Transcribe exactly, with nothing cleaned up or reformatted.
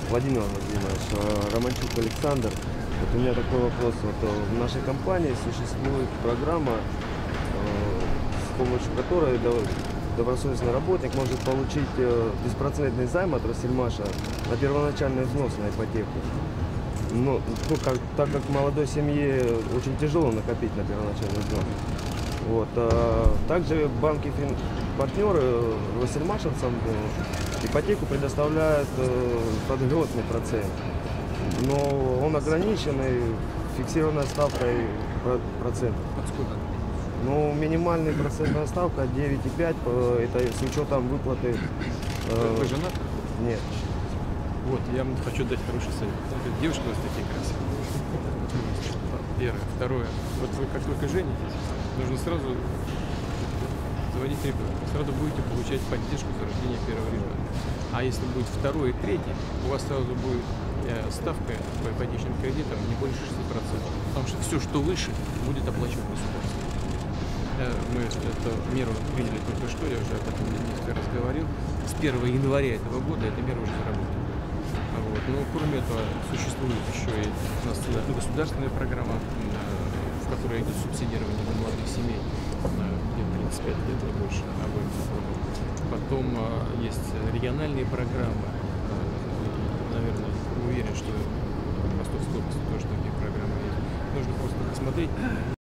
Владимир Владимирович, э, Романчук Александр. Вот у меня такой вопрос. Вот, э, в нашей компании существует программа, э, с помощью которой до- добросовестный работник может получить э, беспроцентный займ от Россельмаша на первоначальный взнос на ипотеку. Но, ну, как, так как молодой семье очень тяжело накопить на первоначальный взнос. Вот, а также банки фин- партнеры Россельмашевцам э, ипотеку предоставляют э, под льготный процент. Но он ограниченный фиксированной ставкой про- процентов. Под сколько? Ну, минимальная процентная ставка девять и пять, э, это с учетом выплаты. э, Вы женат? Нет. Вот, я вам хочу дать хороший совет. Смотрите, девушки у вас такие красивые. Первое. Второе. Вот вы как только женитесь, нужно сразу заводить ребенка. Сразу будете получать поддержку за рождение первого ребенка. А если будет второй и третий, у вас сразу будет э, ставка по ипотечным кредитам не больше шести процентов. Потому что все, что выше, будет оплачивать государство. Э, Мы эту меру приняли только что, я уже об этом несколько раз говорил. С первого января этого года эта мера уже заработала. Вот. Но кроме этого существует еще и у нас государственная программа, э, в которой идет субсидирование для молодых семей, э, где тридцать пять лет и больше обоим законам. Потом э, есть региональные программы. Э, наверное, уверен, что в Ростовской области тоже такие программы есть. Нужно просто посмотреть.